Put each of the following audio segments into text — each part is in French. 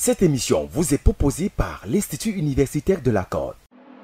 Cette émission vous est proposée par l'Institut universitaire de la Côte.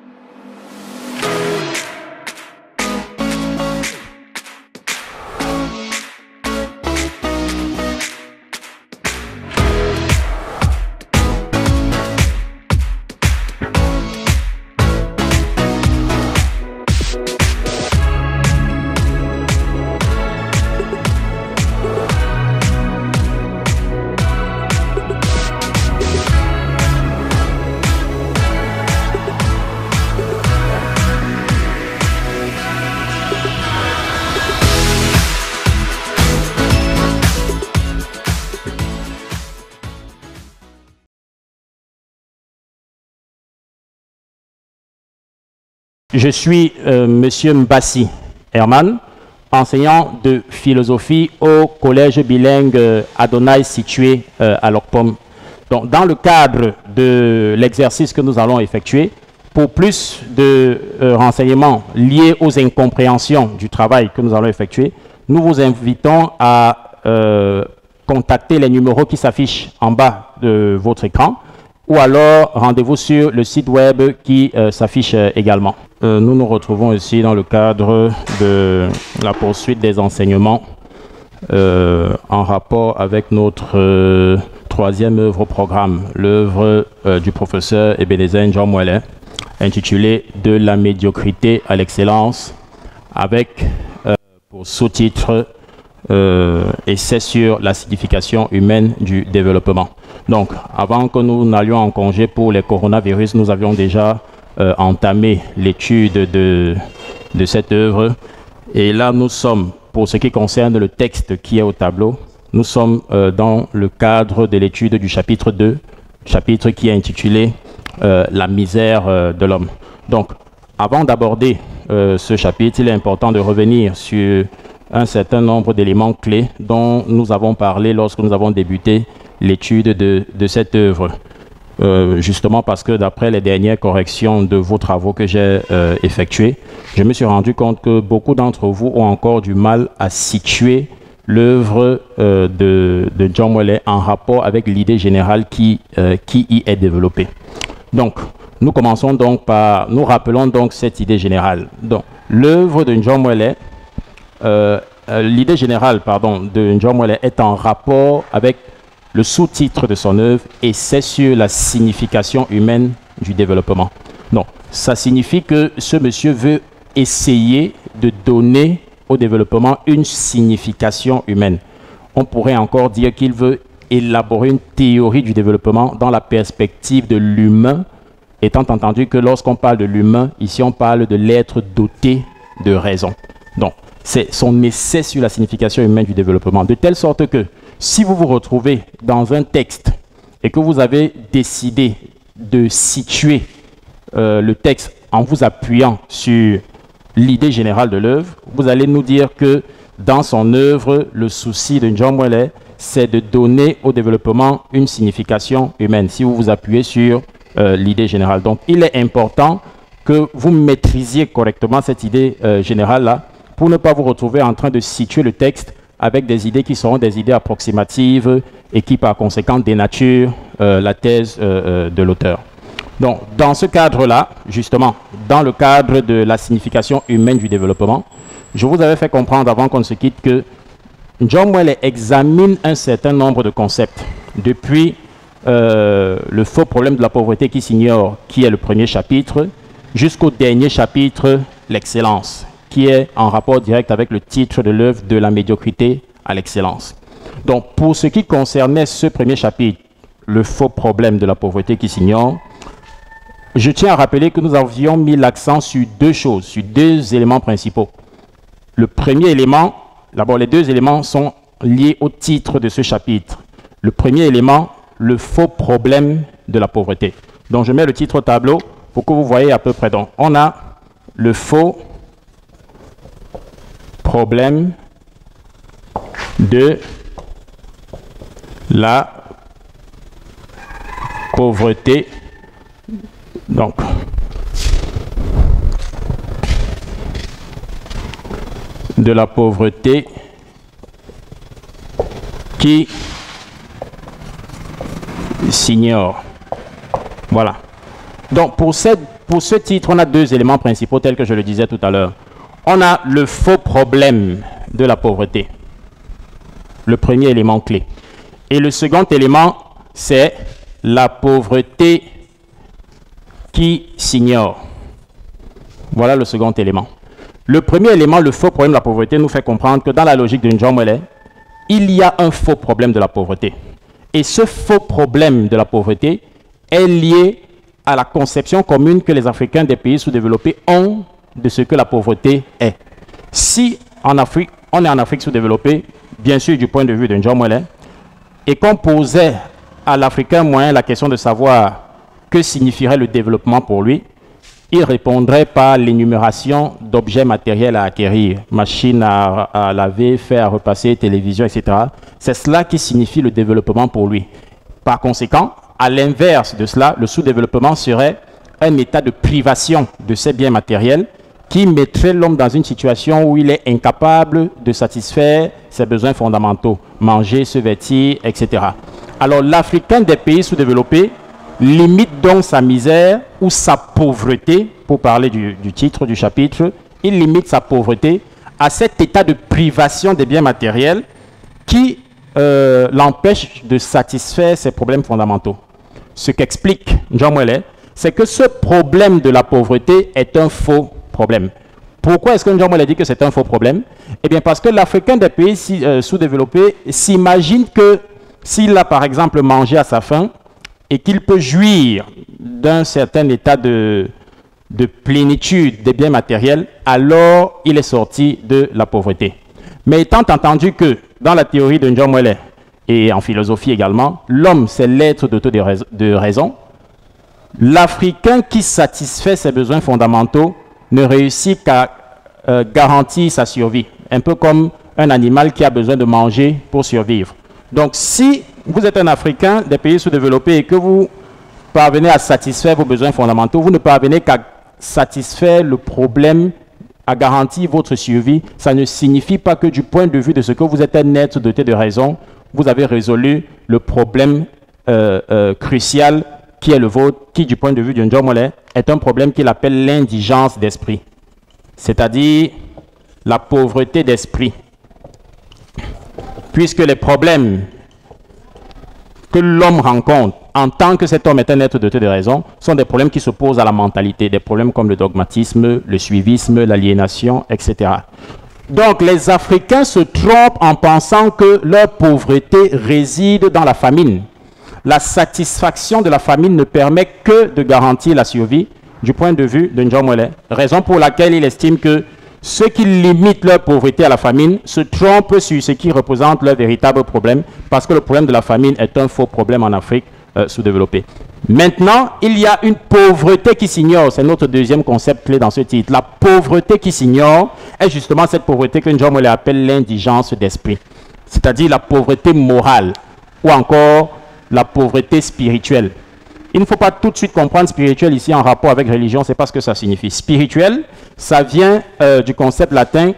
Je suis Monsieur Mbassi Herman, enseignant de philosophie au collège bilingue Adonai situé à Lokpom. Donc, dans le cadre de l'exercice que nous allons effectuer, pour plus de renseignements liés aux incompréhensions du travail que nous allons effectuer, nous vous invitons à contacter les numéros qui s'affichent en bas de votre écran, ou alors rendez-vous sur le site web qui s'affiche également. Nous nous retrouvons ici dans le cadre de la poursuite des enseignements en rapport avec notre troisième œuvre au programme, l'œuvre du professeur Ebenezer Njomwele, intitulée « De la médiocrité à l'excellence », avec pour sous-titre essai sur la signification humaine du développement. Donc, avant que nous n'allions en congé pour les coronavirus, nous avions déjà entamé l'étude de cette œuvre. Et là, nous sommes, pour ce qui concerne le texte qui est au tableau, nous sommes dans le cadre de l'étude du chapitre 2, chapitre qui est intitulé « La misère de l'homme ». Donc, avant d'aborder ce chapitre, il est important de revenir sur un certain nombre d'éléments clés dont nous avons parlé lorsque nous avons débuté l'étude de cette œuvre. Justement parce que d'après les dernières corrections de vos travaux que j'ai effectués, je me suis rendu compte que beaucoup d'entre vous ont encore du mal à situer l'œuvre de Njomwele en rapport avec l'idée générale qui y est développée. Donc, nous commençons donc par, nous rappelons donc cette idée générale. Donc, l'œuvre de Njomwele, l'idée générale, de Njomwele est en rapport avec le sous-titre de son œuvre, et c'est sur la signification humaine du développement. Donc, ça signifie que ce monsieur veut essayer de donner au développement une signification humaine. On pourrait encore dire qu'il veut élaborer une théorie du développement dans la perspective de l'humain, étant entendu que lorsqu'on parle de l'humain, ici on parle de l'être doté de raison. Donc, c'est son essai sur la signification humaine du développement, de telle sorte que si vous vous retrouvez dans un texte et que vous avez décidé de situer le texte en vous appuyant sur l'idée générale de l'œuvre, vous allez nous dire que dans son œuvre, le souci de Njomwele, c'est de donner au développement une signification humaine, si vous vous appuyez sur l'idée générale. Donc, il est important que vous maîtrisiez correctement cette idée générale-là pour ne pas vous retrouver en train de situer le texte avec des idées qui seront des idées approximatives et qui, par conséquent, dénaturent la thèse de l'auteur. Donc, dans ce cadre-là, justement, dans le cadre de la signification humaine du développement, je vous avais fait comprendre avant qu'on ne se quitte que Njomwele examine un certain nombre de concepts, depuis le faux problème de la pauvreté qui s'ignore, qui est le premier chapitre, jusqu'au dernier chapitre, l'excellence, qui est en rapport direct avec le titre de l'œuvre de la médiocrité à l'excellence. Donc, pour ce qui concernait ce premier chapitre, le faux problème de la pauvreté qui s'ignore, je tiens à rappeler que nous avions mis l'accent sur deux choses, sur deux éléments principaux. Le premier élément, d'abord les deux éléments sont liés au titre de ce chapitre. Le premier élément, le faux problème de la pauvreté. Donc, je mets le titre au tableau pour que vous voyez à peu près. Donc, on a le faux problème de la pauvreté. Donc, de la pauvreté qui s'ignore. Voilà. Donc, pour ce titre, on a deux éléments principaux, tels que je le disais tout à l'heure. On a le faux problème de la pauvreté. Le premier élément clé. Et le second élément, c'est la pauvreté qui s'ignore. Voilà le second élément. Le premier élément, le faux problème de la pauvreté, nous fait comprendre que dans la logique de Njomwele, il y a un faux problème de la pauvreté. Et ce faux problème de la pauvreté est lié à la conception commune que les Africains des pays sous-développés ont de ce que la pauvreté est. Si en Afrique, on est en Afrique sous-développée, bien sûr du point de vue de Njomwele, et qu'on posait à l'Africain moyen la question de savoir que signifierait le développement pour lui, il répondrait par l'énumération d'objets matériels à acquérir, machines à laver, fer à repasser, télévision, etc. C'est cela qui signifie le développement pour lui. Par conséquent, à l'inverse de cela, le sous-développement serait un état de privation de ces biens matériels qui mettrait l'homme dans une situation où il est incapable de satisfaire ses besoins fondamentaux, manger, se vêtir, etc. Alors l'Africain des pays sous-développés limite donc sa misère ou sa pauvreté, pour parler du titre du chapitre, il limite sa pauvreté à cet état de privation des biens matériels qui l'empêche de satisfaire ses problèmes fondamentaux. Ce qu'explique Njomwele, c'est que ce problème de la pauvreté est un faux problème. Pourquoi est-ce que Njomwele dit que c'est un faux problème? Eh bien parce que l'Africain des pays sous-développés s'imagine que s'il a par exemple mangé à sa faim, et qu'il peut jouir d'un certain état de plénitude des biens matériels, alors il est sorti de la pauvreté. Mais étant entendu que dans la théorie de Njomwele et en philosophie également, l'homme c'est l'être de raison, l'Africain qui satisfait ses besoins fondamentaux ne réussit qu'à garantir sa survie, un peu comme un animal qui a besoin de manger pour survivre. Donc si vous êtes un Africain des pays sous-développés et que vous parvenez à satisfaire vos besoins fondamentaux, vous ne parvenez qu'à satisfaire le problème, à garantir votre survie. Ça ne signifie pas que du point de vue de ce que vous êtes un être doté de raison, vous avez résolu le problème crucial qui est le vôtre, qui du point de vue de Njomwele est un problème qu'il appelle l'indigence d'esprit, c'est-à-dire la pauvreté d'esprit. Puisque les problèmes que l'homme rencontre en tant que cet homme est un être doté de raison sont des problèmes qui s'opposent à la mentalité, des problèmes comme le dogmatisme, le suivisme, l'aliénation, etc. Donc les Africains se trompent en pensant que leur pauvreté réside dans la famine. La satisfaction de la famine ne permet que de garantir la survie du point de vue de Njomwele, raison pour laquelle il estime que ceux qui limitent leur pauvreté à la famine se trompent sur ce qui représente leur véritable problème, parce que le problème de la famine est un faux problème en Afrique sous-développée. Maintenant, il y a une pauvreté qui s'ignore, c'est notre deuxième concept clé dans ce titre. La pauvreté qui s'ignore est justement cette pauvreté que Njomwele appelle l'indigence d'esprit, c'est-à-dire la pauvreté morale, ou encore la pauvreté spirituelle. Il ne faut pas tout de suite comprendre spirituel ici en rapport avec religion, c'est pas ce que ça signifie. Spirituel, ça vient du concept latin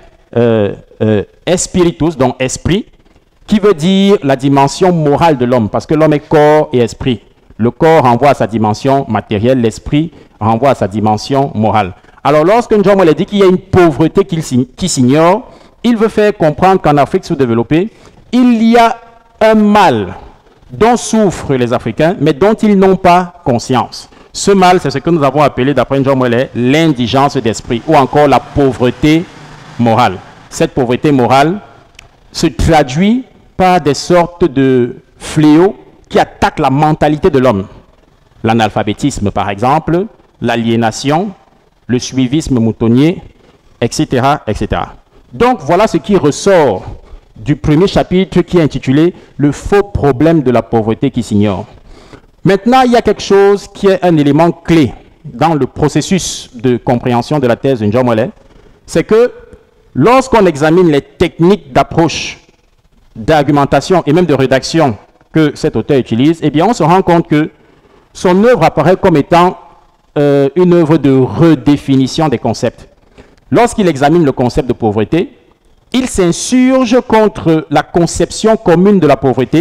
spiritus, donc esprit, qui veut dire la dimension morale de l'homme, parce que l'homme est corps et esprit. Le corps renvoie à sa dimension matérielle, l'esprit renvoie à sa dimension morale. Alors lorsque Njomwele dit qu'il y a une pauvreté qui s'ignore, il veut faire comprendre qu'en Afrique sous-développée, il y a un mal dont souffrent les Africains, mais dont ils n'ont pas conscience. Ce mal, c'est ce que nous avons appelé, d'après Njomwele, l'indigence d'esprit, ou encore la pauvreté morale. Cette pauvreté morale se traduit par des sortes de fléaux qui attaquent la mentalité de l'homme. L'analphabétisme, par exemple, l'aliénation, le suivisme moutonnier, etc., etc. Donc, voilà ce qui ressort du premier chapitre qui est intitulé « Le faux problème de la pauvreté qui s'ignore ». Maintenant, il y a quelque chose qui est un élément clé dans le processus de compréhension de la thèse de Njomwele, c'est que lorsqu'on examine les techniques d'approche, d'argumentation et même de rédaction que cet auteur utilise, eh bien, on se rend compte que son œuvre apparaît comme étant une œuvre de redéfinition des concepts. Lorsqu'il examine le concept de pauvreté, il s'insurge contre la conception commune de la pauvreté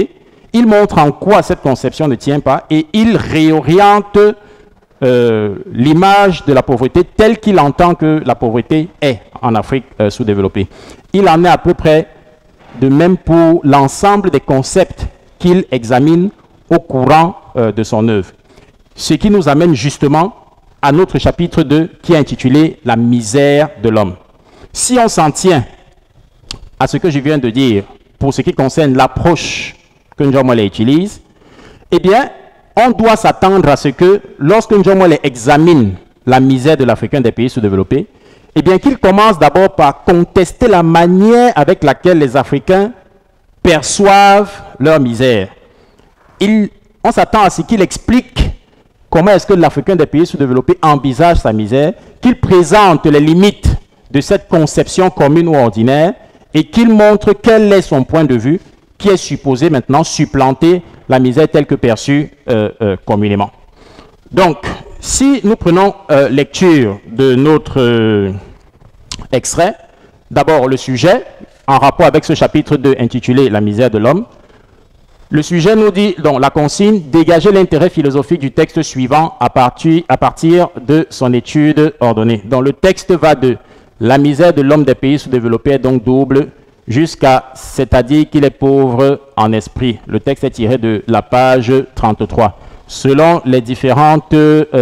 il montre en quoi cette conception ne tient pas et il réoriente l'image de la pauvreté telle qu'il entend que la pauvreté est en Afrique sous-développée. Il en est à peu près de même pour l'ensemble des concepts qu'il examine au courant de son œuvre. Ce qui nous amène justement à notre chapitre 2 qui est intitulé « La misère de l'homme ». Si on s'en tient à ce que je viens de dire pour ce qui concerne l'approche que Njomole utilise, eh bien, on doit s'attendre à ce que lorsque Njomole examine la misère de l'Africain des pays sous-développés, eh bien, qu'il commence d'abord par contester la manière avec laquelle les Africains perçoivent leur misère. On s'attend à ce qu'il explique comment est-ce que l'Africain des pays sous-développés envisage sa misère, qu'il présente les limites de cette conception commune ou ordinaire et qu'il montre quel est son point de vue qui est supposé maintenant supplanter la misère telle que perçue communément. Donc, si nous prenons lecture de notre extrait, d'abord le sujet, en rapport avec ce chapitre 2 intitulé « La misère de l'homme », le sujet nous dit, donc la consigne, dégager l'intérêt philosophique du texte suivant à partir de son étude ordonnée. Donc le texte va de la misère de l'homme des pays sous-développés est donc double jusqu'à, c'est-à-dire qu'il est pauvre en esprit. Le texte est tiré de la page 33. Selon les différentes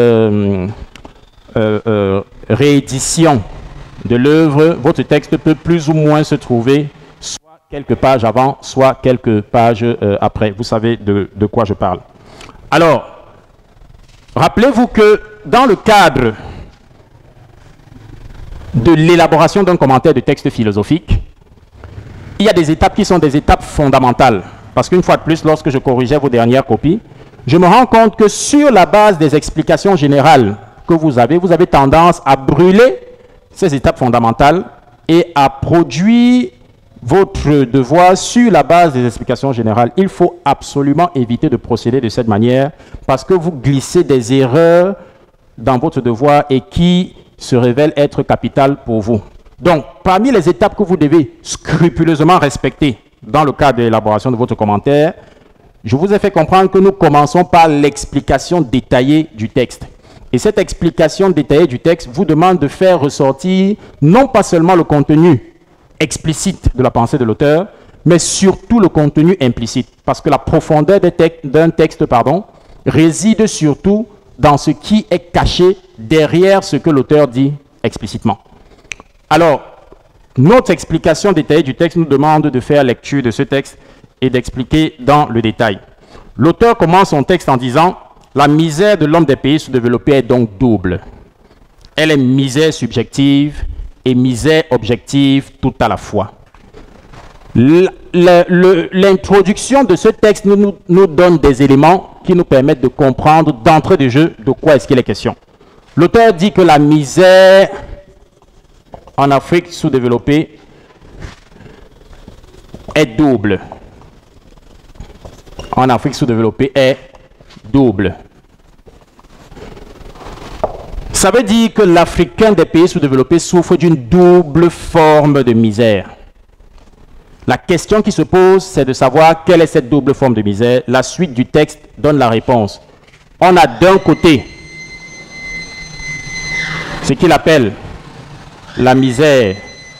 rééditions de l'œuvre, votre texte peut plus ou moins se trouver quelques pages avant, soit quelques pages après. Vous savez de quoi je parle. Alors, rappelez-vous que dans le cadre de l'élaboration d'un commentaire de texte philosophique, il y a des étapes qui sont des étapes fondamentales. Parce qu'une fois de plus, lorsque je corrigeais vos dernières copies, je me rends compte que sur la base des explications générales que vous avez tendance à brûler ces étapes fondamentales et à produire votre devoir sur la base des explications générales. Il faut absolument éviter de procéder de cette manière parce que vous glissez des erreurs dans votre devoir et qui se révèlent être capitales pour vous. Donc, parmi les étapes que vous devez scrupuleusement respecter dans le cadre de l'élaboration de votre commentaire, je vous ai fait comprendre que nous commençons par l'explication détaillée du texte. Et cette explication détaillée du texte vous demande de faire ressortir non pas seulement le contenu explicite de la pensée de l'auteur, mais surtout le contenu implicite. Parce que la profondeur d'un texte réside surtout dans ce qui est caché derrière ce que l'auteur dit explicitement. Alors, notre explication détaillée du texte nous demande de faire lecture de ce texte et d'expliquer dans le détail. L'auteur commence son texte en disant « La misère de l'homme des pays sous-développés est donc double. Elle est misère subjective et misère objective tout à la fois. » L'introduction de ce texte nous donne des éléments qui nous permettent de comprendre d'entrée de jeu de quoi est-ce qu'il est question. L'auteur dit que la misère en Afrique sous-développée est double. En Afrique sous-développée est double. Ça veut dire que l'Africain des pays sous-développés souffre d'une double forme de misère. La question qui se pose, c'est de savoir quelle est cette double forme de misère. La suite du texte donne la réponse. On a d'un côté ce qu'il appelle la misère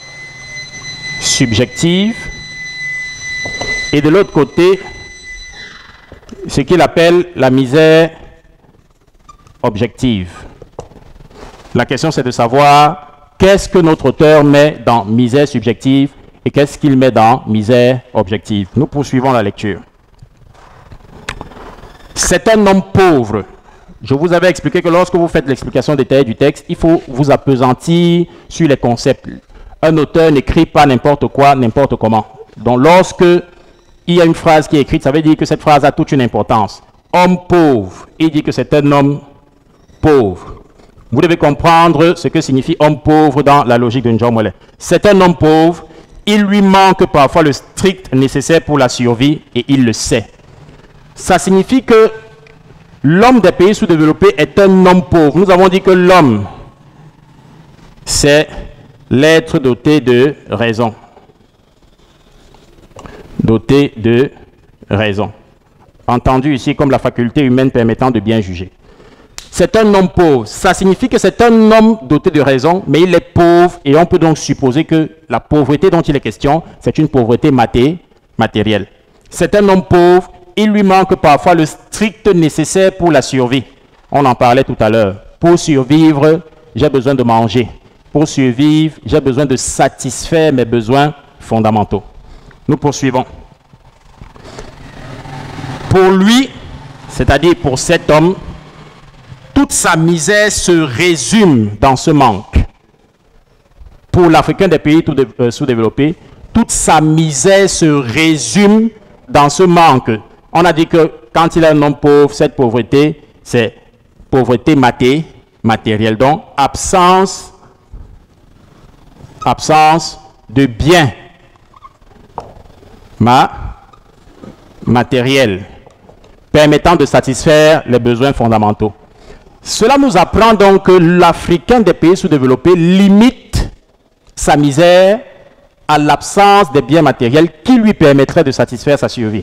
subjective et de l'autre côté ce qu'il appelle la misère objective. La question, c'est de savoir qu'est-ce que notre auteur met dans misère subjective et qu'est-ce qu'il met dans misère objective. Nous poursuivons la lecture. C'est un homme pauvre. Je vous avais expliqué que lorsque vous faites l'explication détaillée du texte, il faut vous appesantir sur les concepts. Un auteur n'écrit pas n'importe quoi, n'importe comment. Donc lorsque il y a une phrase qui est écrite, ça veut dire que cette phrase a toute une importance. Homme pauvre, il dit que c'est un homme pauvre. Vous devez comprendre ce que signifie homme pauvre dans la logique de Njomole. C'est un homme pauvre, il lui manque parfois le strict nécessaire pour la survie et il le sait. Ça signifie que l'homme des pays sous-développés est un homme pauvre. Nous avons dit que l'homme, c'est l'être doté de raison. Doté de raison. entendu ici comme la faculté humaine permettant de bien juger. C'est un homme pauvre. Ça signifie que c'est un homme doté de raison, mais il est pauvre et on peut donc supposer que la pauvreté dont il est question, c'est une pauvreté matérielle. C'est un homme pauvre, il lui manque parfois le strict nécessaire pour la survie. On en parlait tout à l'heure. Pour survivre, j'ai besoin de manger. Pour survivre, j'ai besoin de satisfaire mes besoins fondamentaux. Nous poursuivons. Pour lui, c'est-à-dire pour cet homme, toute sa misère se résume dans ce manque. Pour l'Africain des pays sous-développés, toute sa misère se résume dans ce manque. On a dit que quand il est un homme pauvre, cette pauvreté, c'est pauvreté matérielle. Donc, absence de biens matériels permettant de satisfaire les besoins fondamentaux. Cela nous apprend donc que l'Africain des pays sous-développés limite sa misère à l'absence des biens matériels qui lui permettraient de satisfaire sa survie.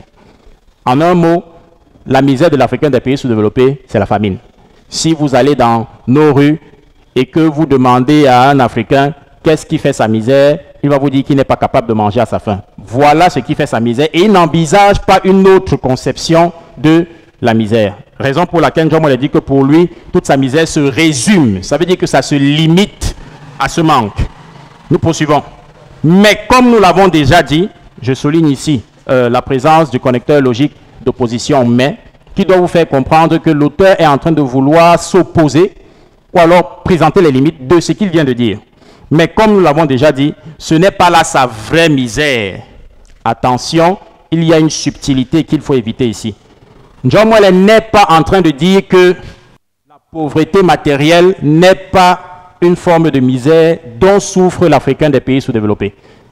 En un mot, la misère de l'Africain des pays sous-développés, c'est la famine. Si vous allez dans nos rues et que vous demandez à un Africain qu'est-ce qui fait sa misère, il va vous dire qu'il n'est pas capable de manger à sa faim. Voilà ce qui fait sa misère et il n'envisage pas une autre conception de la misère. Raison pour laquelle John Moelle dit que pour lui, toute sa misère se résume. Ça veut dire que ça se limite à ce manque. Nous poursuivons. Mais comme nous l'avons déjà dit, je souligne ici la présence du connecteur logique d'opposition mais, qui doit vous faire comprendre que l'auteur est en train de vouloir s'opposer ou alors présenter les limites de ce qu'il vient de dire. Mais comme nous l'avons déjà dit, ce n'est pas là sa vraie misère. Attention, il y a une subtilité qu'il faut éviter ici. John Moelle n'est pas en train de dire que la pauvreté matérielle n'est pas une forme de misère dont souffre l'Africain des pays sous-développés.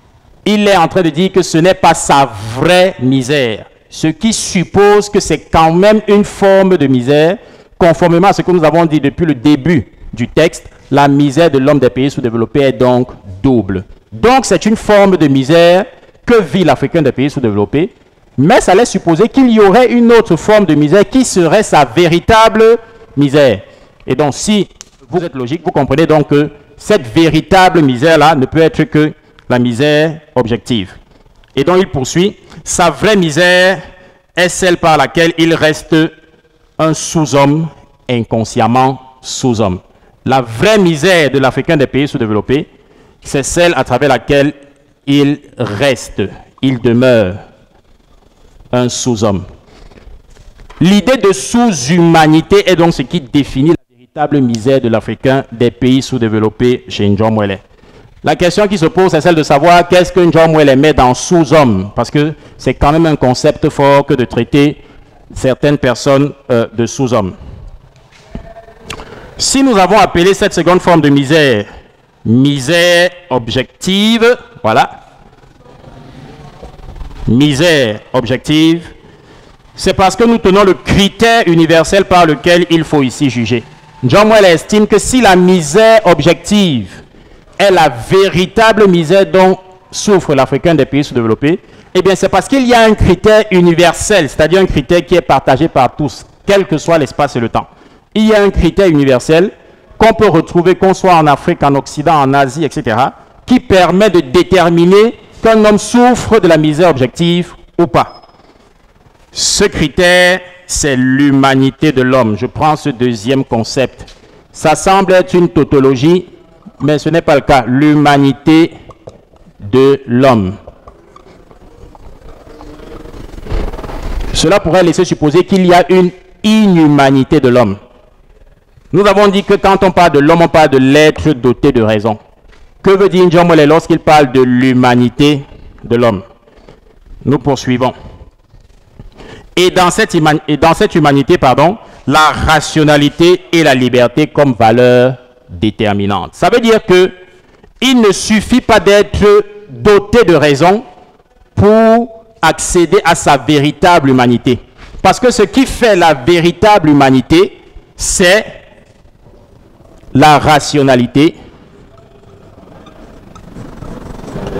Il est en train de dire que ce n'est pas sa vraie misère, ce qui suppose que c'est quand même une forme de misère, conformément à ce que nous avons dit depuis le début du texte. La misère de l'homme des pays sous-développés est donc double. Donc c'est une forme de misère que vit l'Africain des pays sous-développés, mais ça laisse supposer qu'il y aurait une autre forme de misère qui serait sa véritable misère. Et donc si vous êtes logique, vous comprenez donc que cette véritable misère-là ne peut être que la misère objective. Et donc il poursuit, sa vraie misère est celle par laquelle il reste un sous-homme, inconsciemment sous-homme. La vraie misère de l'Africain des pays sous-développés, c'est celle à travers laquelle il reste, il demeure un sous-homme. L'idée de sous-humanité est donc ce qui définit la véritable misère de l'Africain des pays sous-développés chez John Moelle. La question qui se pose, c'est celle de savoir qu'est-ce que John Moelle met dans sous-homme, parce que c'est quand même un concept fort que de traiter certaines personnes de sous-hommes. Si nous avons appelé cette seconde forme de misère, misère objective, voilà, misère objective, c'est parce que nous tenons le critère universel par lequel il faut ici juger. John Moelle estime que si la misère objective est la véritable misère dont souffre l'Africain des pays sous-développés, eh bien c'est parce qu'il y a un critère universel, c'est-à-dire un critère qui est partagé par tous, quel que soit l'espace et le temps. Il y a un critère universel qu'on peut retrouver, qu'on soit en Afrique, en Occident, en Asie, etc., qui permet de déterminer qu'un homme souffre de la misère objective ou pas. Ce critère, c'est l'humanité de l'homme. Je prends ce deuxième concept. Ça semble être une tautologie, mais ce n'est pas le cas. L'humanité de l'homme. Cela pourrait laisser supposer qu'il y a une inhumanité de l'homme. Nous avons dit que quand on parle de l'homme, on parle de l'être doté de raison. Que veut dire John Moelle lorsqu'il parle de l'humanité de l'homme? Nous poursuivons. Et dans cette humanité, la rationalité et la liberté comme valeur déterminante. Ça veut dire que il ne suffit pas d'être doté de raison pour accéder à sa véritable humanité. Parce que ce qui fait la véritable humanité, c'est la rationalité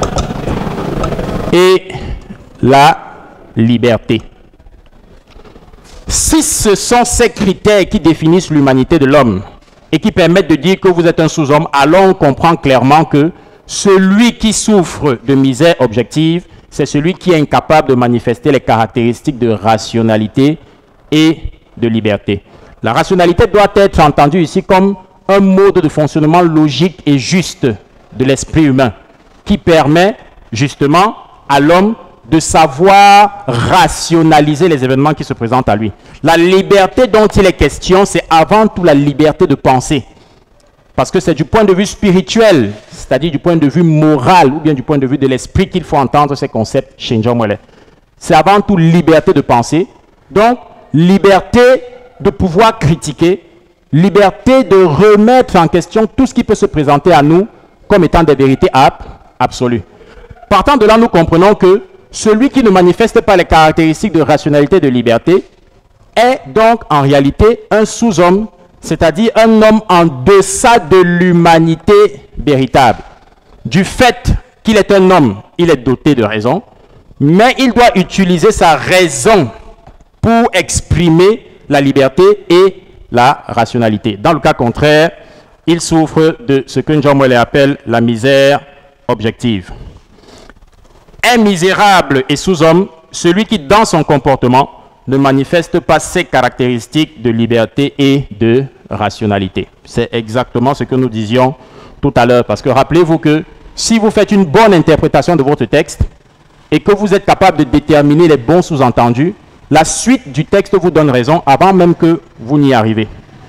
et la liberté. Si ce sont ces critères qui définissent l'humanité de l'homme et qui permettent de dire que vous êtes un sous-homme, alors on comprend clairement que celui qui souffre de misère objective, c'est celui qui est incapable de manifester les caractéristiques de rationalité et de liberté. La rationalité doit être entendue ici comme un mode de fonctionnement logique et juste de l'esprit humain qui permet justement à l'homme de savoir rationaliser les événements qui se présentent à lui. La liberté dont il est question, c'est avant tout la liberté de penser. Parce que c'est du point de vue spirituel, c'est-à-dire du point de vue moral ou bien du point de vue de l'esprit qu'il faut entendre ces concepts chez John Moeller. C'est avant tout liberté de penser, donc liberté de pouvoir critiquer, liberté de remettre en question tout ce qui peut se présenter à nous comme étant des vérités absolues. Partant de là, nous comprenons que celui qui ne manifeste pas les caractéristiques de rationalité et de liberté est donc en réalité un sous-homme, c'est-à-dire un homme en deçà de l'humanité véritable. Du fait qu'il est un homme, il est doté de raison, mais il doit utiliser sa raison pour exprimer la liberté et la rationalité. Dans le cas contraire, il souffre de ce que John Moeller appelle la misère objective. Est misérable et sous-homme celui qui, dans son comportement, ne manifeste pas ses caractéristiques de liberté et de rationalité. C'est exactement ce que nous disions tout à l'heure, parce que rappelez-vous que si vous faites une bonne interprétation de votre texte et que vous êtes capable de déterminer les bons sous-entendus, la suite du texte vous donne raison avant même que vous n'y arrivez.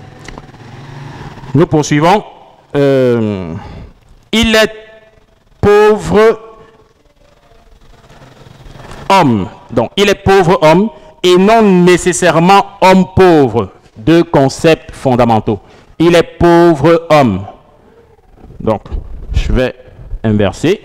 Nous poursuivons. Il est pauvre homme. Donc, il est pauvre homme et non nécessairement homme pauvre. Deux concepts fondamentaux. Il est pauvre homme. Donc, je vais inverser.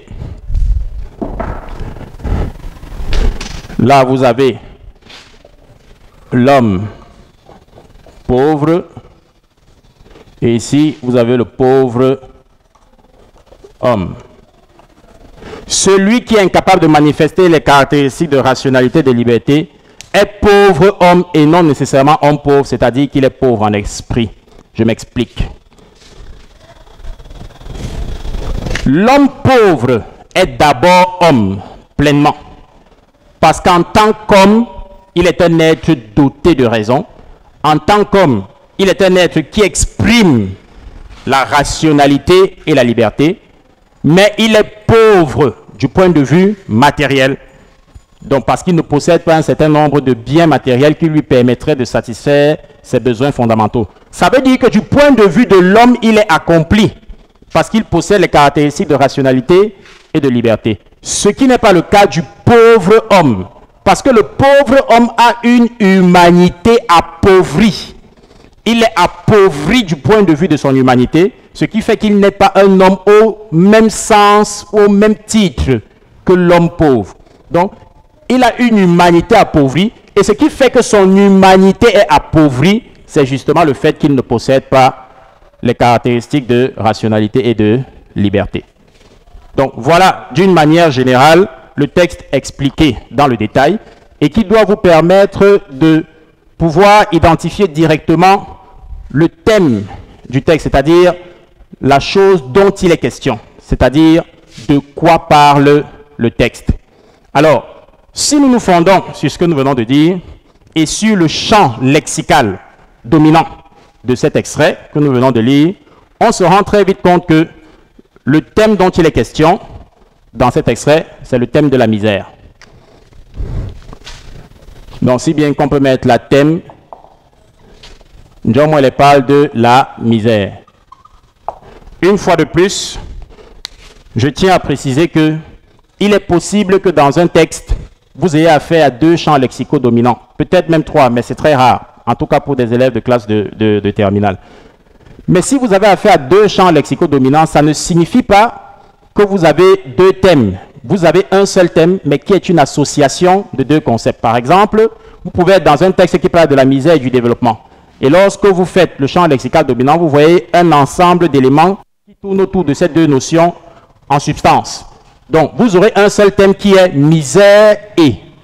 Là, vous avez l'homme pauvre. Et ici, vous avez le pauvre homme. Celui qui est incapable de manifester les caractéristiques de rationalité et de liberté est pauvre homme et non nécessairement homme pauvre, c'est-à-dire qu'il est pauvre en esprit. Je m'explique. L'homme pauvre est d'abord homme, pleinement. Parce qu'en tant qu'homme, il est un être doté de raison. En tant qu'homme, il est un être qui exprime la rationalité et la liberté. Mais il est pauvre du point de vue matériel. Donc parce qu'il ne possède pas un certain nombre de biens matériels qui lui permettraient de satisfaire ses besoins fondamentaux. Ça veut dire que du point de vue de l'homme, il est accompli. Parce qu'il possède les caractéristiques de rationalité et de liberté. Ce qui n'est pas le cas du pauvre homme. Parce que le pauvre homme a une humanité appauvrie. Il est appauvri du point de vue de son humanité, ce qui fait qu'il n'est pas un homme au même sens, au même titre que l'homme pauvre. Donc, il a une humanité appauvrie, et ce qui fait que son humanité est appauvrie, c'est justement le fait qu'il ne possède pas les caractéristiques de rationalité et de liberté. Donc, voilà, d'une manière générale, le texte expliqué dans le détail, et qui doit vous permettre de pouvoir identifier directement le thème du texte, c'est-à-dire la chose dont il est question, c'est-à-dire de quoi parle le texte. Alors, si nous nous fondons sur ce que nous venons de dire et sur le champ lexical dominant de cet extrait que nous venons de lire, on se rend très vite compte que le thème dont il est question dans cet extrait, c'est le thème de la misère. Donc, si bien qu'on peut mettre la thème, John Moeller parle de la misère. Une fois de plus, je tiens à préciser que il est possible que dans un texte, vous ayez affaire à deux champs lexicaux dominants, peut-être même trois, mais c'est très rare, en tout cas pour des élèves de classe de terminale. Mais si vous avez affaire à deux champs lexicaux dominants, ça ne signifie pas que vous avez deux thèmes. Vous avez un seul thème, mais qui est une association de deux concepts. Par exemple, vous pouvez être dans un texte qui parle de la misère et du développement. Et lorsque vous faites le champ lexical dominant, vous voyez un ensemble d'éléments qui tournent autour de ces deux notions en substance. Donc, vous aurez un seul thème qui est misère et.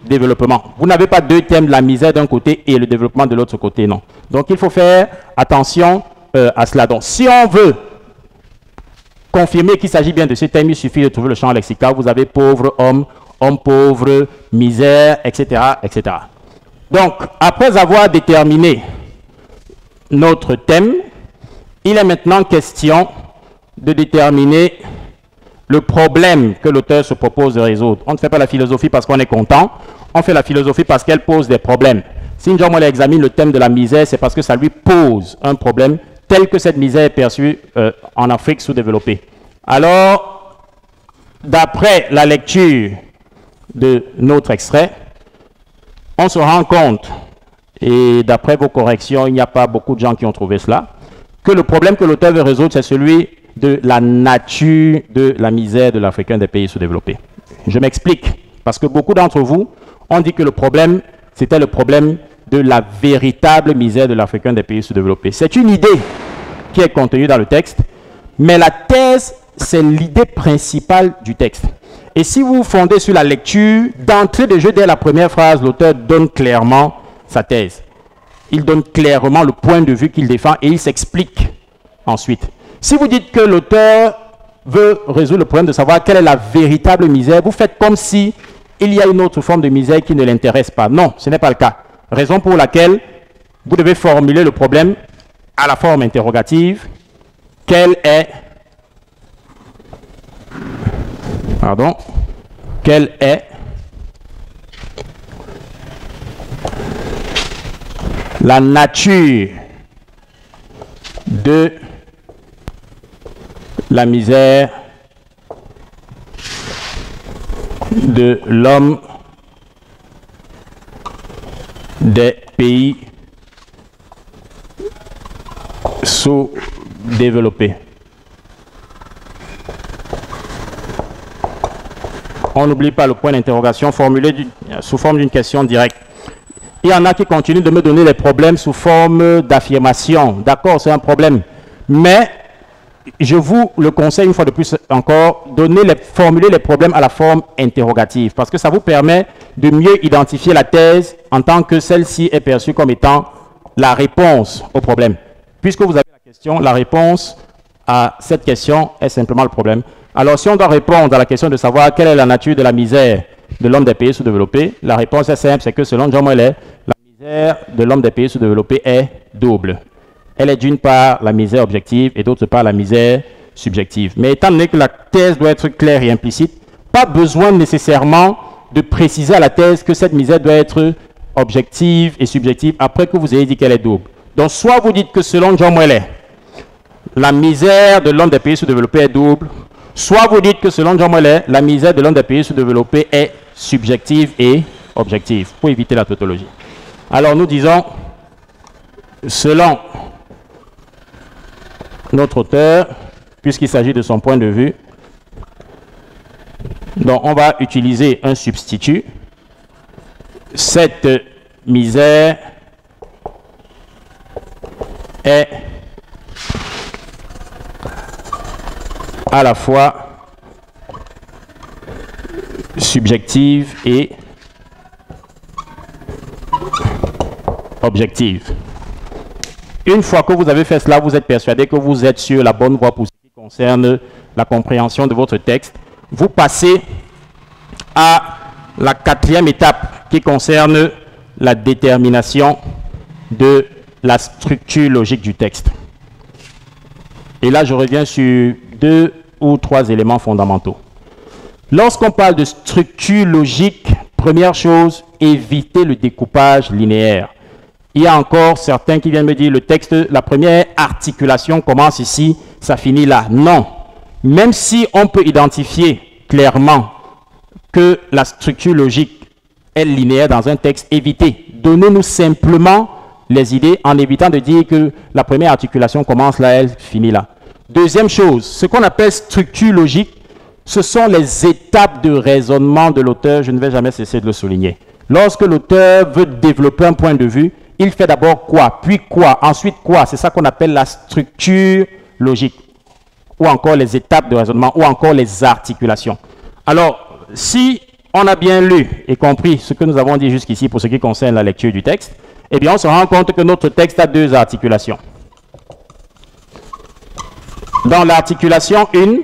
développement. Vous n'avez pas deux thèmes, la misère d'un côté et le développement de l'autre côté, non. Donc il faut faire attention à cela. Donc si on veut confirmer qu'il s'agit bien de ce thème, il suffit de trouver le champ lexical. Vous avez pauvre, homme, homme pauvre, misère, etc., etc. Donc, après avoir déterminé notre thème, il est maintenant question de déterminer le problème que l'auteur se propose de résoudre. On ne fait pas la philosophie parce qu'on est content, on fait la philosophie parce qu'elle pose des problèmes. Si Njomole examine le thème de la misère, c'est parce que ça lui pose un problème tel que cette misère est perçue en Afrique sous-développée. Alors, d'après la lecture de notre extrait, on se rend compte, et d'après vos corrections, il n'y a pas beaucoup de gens qui ont trouvé cela, que le problème que l'auteur veut résoudre, c'est celui de la nature de la misère de l'Africain des pays sous-développés. Je m'explique, parce que beaucoup d'entre vous ont dit que le problème, c'était le problème de la véritable misère de l'Africain des pays sous-développés. C'est une idée qui est contenue dans le texte, mais la thèse, c'est l'idée principale du texte. Et si vous vous fondez sur la lecture, d'entrée de jeu, dès la première phrase, l'auteur donne clairement sa thèse. Il donne clairement le point de vue qu'il défend et il s'explique ensuite. Si vous dites que l'auteur veut résoudre le problème de savoir quelle est la véritable misère, vous faites comme si il y a une autre forme de misère qui ne l'intéresse pas. Non, ce n'est pas le cas. Raison pour laquelle vous devez formuler le problème à la forme interrogative. Quelle est la nature de la misère de l'homme des pays sous-développés. On n'oublie pas le point d'interrogation formulé sous forme d'une question directe. Il y en a qui continuent de me donner les problèmes sous forme d'affirmation. D'accord, c'est un problème. Mais je vous le conseille une fois de plus encore, formuler les problèmes à la forme interrogative, parce que ça vous permet de mieux identifier la thèse en tant que celle-ci est perçue comme étant la réponse au problème. Puisque vous avez la question, la réponse à cette question est simplement le problème. Alors si on doit répondre à la question de savoir quelle est la nature de la misère de l'homme des pays sous-développés, la réponse est simple, c'est que selon John Moeller, la misère de l'homme des pays sous-développés est double. Elle est d'une part la misère objective et d'autre part la misère subjective. Mais étant donné que la thèse doit être claire et implicite, pas besoin nécessairement de préciser à la thèse que cette misère doit être objective et subjective après que vous ayez dit qu'elle est double. Donc soit vous dites que selon John Moeller, la misère de l'homme des pays sous-développés est double, soit vous dites que selon John Moeller, la misère de l'homme des pays sous-développés est subjective et objective, pour éviter la tautologie. Alors nous disons, selon notre auteur, puisqu'il s'agit de son point de vue, donc on va utiliser un substitut. Cette misère est à la fois subjective et objective. Une fois que vous avez fait cela, vous êtes persuadé que vous êtes sur la bonne voie pour ce qui concerne la compréhension de votre texte. Vous passez à la quatrième étape qui concerne la détermination de la structure logique du texte. Et là, je reviens sur 2 ou 3 éléments fondamentaux. Lorsqu'on parle de structure logique, première chose, éviter le découpage linéaire. Il y a encore certains qui viennent me dire, le texte, la première articulation commence ici, ça finit là. Non. Même si on peut identifier clairement que la structure logique est linéaire dans un texte, évitez. Donnez-nous simplement les idées en évitant de dire que la première articulation commence là, elle finit là. Deuxième chose, ce qu'on appelle structure logique, ce sont les étapes de raisonnement de l'auteur, je ne vais jamais cesser de le souligner. Lorsque l'auteur veut développer un point de vue, il fait d'abord quoi, puis quoi, ensuite quoi. C'est ça qu'on appelle la structure logique, ou encore les étapes de raisonnement, ou encore les articulations. Alors, si on a bien lu et compris ce que nous avons dit jusqu'ici pour ce qui concerne la lecture du texte, eh bien, on se rend compte que notre texte a deux articulations. Dans l'articulation 1,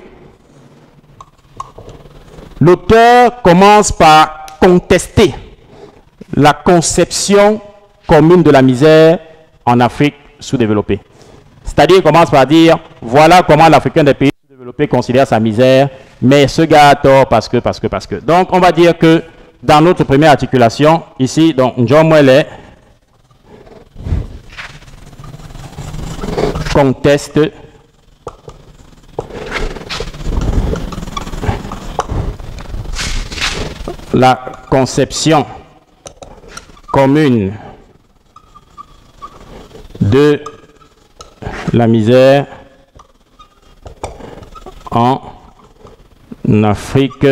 l'auteur commence par contester la conception commune de la misère en Afrique sous-développée. C'est-à-dire, il commence par dire, voilà comment l'Africain des pays sous-développés considère sa misère, mais ce gars a tort parce que. Donc, on va dire que dans notre première articulation, ici, donc, John Mwele conteste la conception commune de la misère en Afrique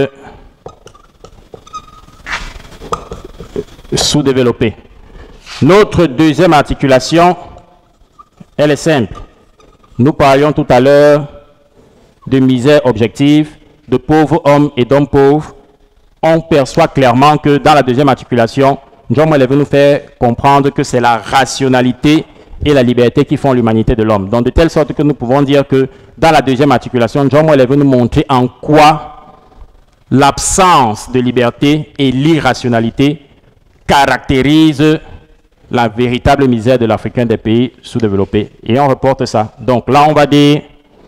sous-développée. Notre deuxième articulation, elle est simple. Nous parlions tout à l'heure de misère objective, de pauvres hommes et d'hommes pauvres. On perçoit clairement que dans la deuxième articulation, John Mwele veut nous faire comprendre que c'est la rationalité et la liberté qui font l'humanité de l'homme. Donc de telle sorte que nous pouvons dire que dans la deuxième articulation, John Mwele veut nous montrer en quoi l'absence de liberté et l'irrationalité caractérisent la véritable misère de l'Africain des pays sous-développés. Et on reporte ça. Donc là, on va dire...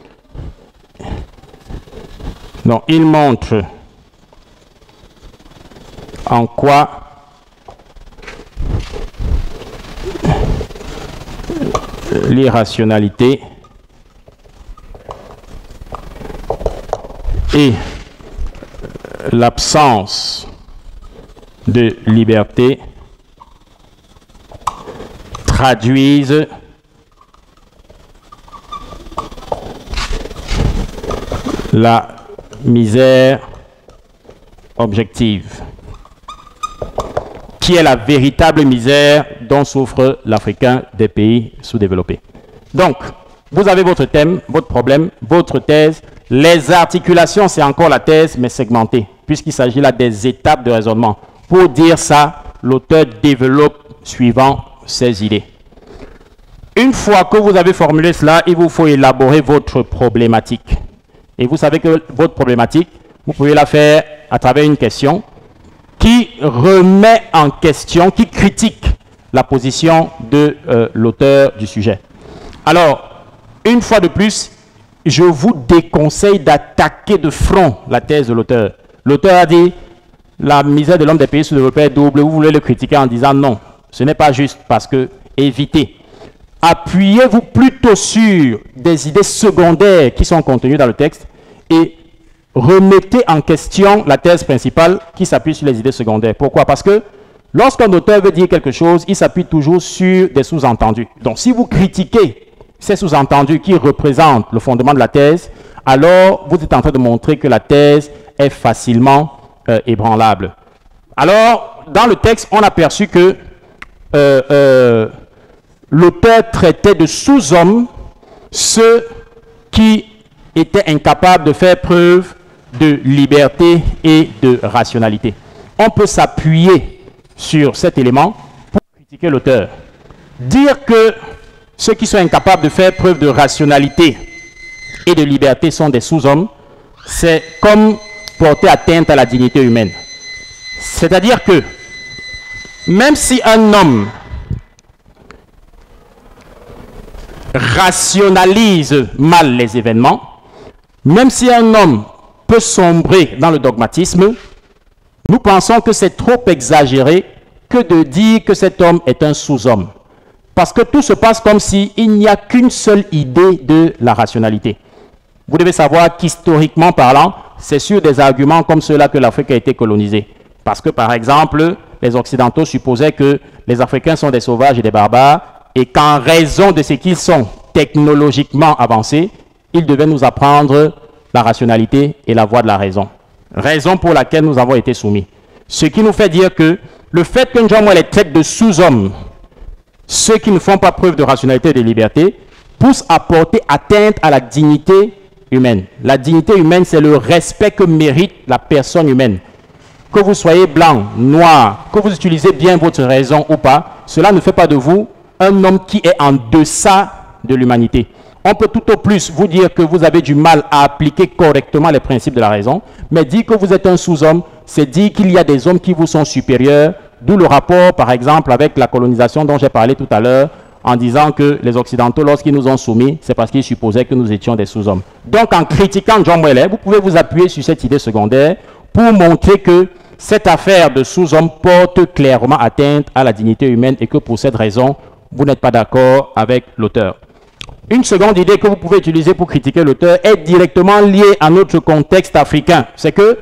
Donc, il montre en quoi l'irrationalité et l'absence de liberté traduisent la misère objective, qui est la véritable misère dont souffre l'Africain des pays sous-développés. Donc, vous avez votre thème, votre problème, votre thèse. Les articulations, c'est encore la thèse, mais segmentée, puisqu'il s'agit là des étapes de raisonnement. Pour dire ça, l'auteur développe suivant ses idées. Une fois que vous avez formulé cela, il vous faut élaborer votre problématique. Et vous savez que votre problématique, vous pouvez la faire à travers une question qui remet en question, qui critique la position de l'auteur du sujet. Alors, une fois de plus, je vous déconseille d'attaquer de front la thèse de l'auteur. L'auteur a dit, la misère de l'homme des pays sous-développés est double. Vous voulez le critiquer en disant non, ce n'est pas juste, parce que évitez. Appuyez-vous plutôt sur des idées secondaires qui sont contenues dans le texte et remettez en question la thèse principale qui s'appuie sur les idées secondaires. Pourquoi? Parce que lorsqu'un auteur veut dire quelque chose, il s'appuie toujours sur des sous-entendus. Donc, si vous critiquez ces sous-entendus qui représentent le fondement de la thèse, alors vous êtes en train de montrer que la thèse est facilement ébranlable. Alors, dans le texte, on a perçu que l'auteur traitait de sous-hommes ceux qui étaient incapables de faire preuve de liberté et de rationalité. On peut s'appuyer sur cet élément pour critiquer l'auteur. Dire que ceux qui sont incapables de faire preuve de rationalité et de liberté sont des sous-hommes, c'est comme porter atteinte à la dignité humaine. C'est-à-dire que même si un homme rationalise mal les événements, même si un homme peut sombrer dans le dogmatisme, nous pensons que c'est trop exagéré que de dire que cet homme est un sous-homme. Parce que tout se passe comme s'il n'y a qu'une seule idée de la rationalité. Vous devez savoir qu'historiquement parlant, c'est sur des arguments comme ceux-là que l'Afrique a été colonisée. Parce que, par exemple, les Occidentaux supposaient que les Africains sont des sauvages et des barbares, et qu'en raison de ce qu'ils sont technologiquement avancés, ils devaient nous apprendre la rationalité et la voie de la raison. Raison pour laquelle nous avons été soumis. Ce qui nous fait dire que le fait que John Mwele traite de sous-hommes, ceux qui ne font pas preuve de rationalité et de liberté, pousse à porter atteinte à la dignité humaine. La dignité humaine, c'est le respect que mérite la personne humaine. que vous soyez blanc, noir, que vous utilisez bien votre raison ou pas, cela ne fait pas de vous un homme qui est en deçà de l'humanité. On peut tout au plus vous dire que vous avez du mal à appliquer correctement les principes de la raison, mais dire que vous êtes un sous-homme, c'est dire qu'il y a des hommes qui vous sont supérieurs, d'où le rapport, par exemple, avec la colonisation dont j'ai parlé tout à l'heure, en disant que les Occidentaux, lorsqu'ils nous ont soumis, c'est parce qu'ils supposaient que nous étions des sous-hommes. Donc, en critiquant John Mueller, vous pouvez vous appuyer sur cette idée secondaire pour montrer que cette affaire de sous-homme porte clairement atteinte à la dignité humaine et que pour cette raison, vous n'êtes pas d'accord avec l'auteur. Une seconde idée que vous pouvez utiliser pour critiquer l'auteur est directement liée à notre contexte africain. C'est que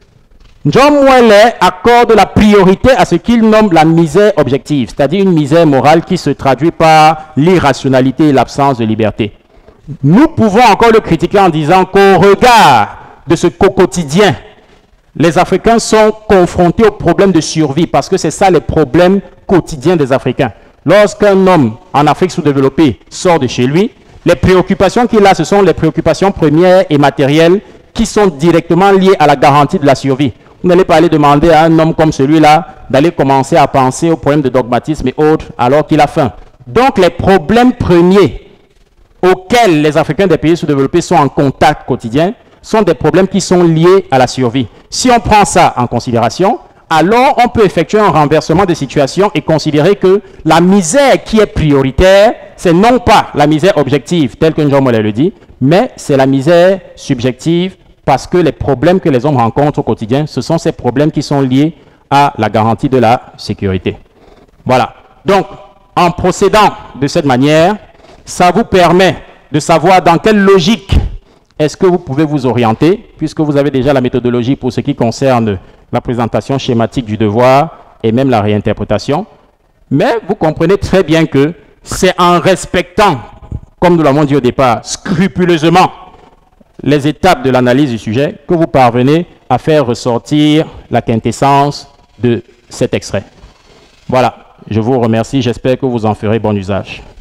John Mueller accorde la priorité à ce qu'il nomme la misère objective, c'est-à-dire une misère morale qui se traduit par l'irrationalité et l'absence de liberté. Nous pouvons encore le critiquer en disant qu'au regard de ce qu'au quotidien, les Africains sont confrontés aux problèmes de survie, parce que c'est ça les problèmes quotidiens des Africains. Lorsqu'un homme en Afrique sous-développée sort de chez lui, les préoccupations qu'il a, ce sont les préoccupations premières et matérielles qui sont directement liées à la garantie de la survie. Vous n'allez pas aller demander à un homme comme celui-là d'aller commencer à penser aux problèmes de dogmatisme et autres alors qu'il a faim. Donc les problèmes premiers auxquels les Africains des pays sous-développés sont en contact quotidien sont des problèmes qui sont liés à la survie. Si on prend ça en considération, alors on peut effectuer un renversement de situation et considérer que la misère qui est prioritaire, c'est non pas la misère objective, telle que John Mueller le dit, mais c'est la misère subjective, parce que les problèmes que les hommes rencontrent au quotidien, ce sont ces problèmes qui sont liés à la garantie de la sécurité. Voilà. Donc, en procédant de cette manière, ça vous permet de savoir dans quelle logique est-ce que vous pouvez vous orienter, puisque vous avez déjà la méthodologie pour ce qui concerne la présentation schématique du devoir et même la réinterprétation. Mais vous comprenez très bien que c'est en respectant, comme nous l'avons dit au départ, scrupuleusement les étapes de l'analyse du sujet que vous parvenez à faire ressortir la quintessence de cet extrait. Voilà, je vous remercie, j'espère que vous en ferez bon usage.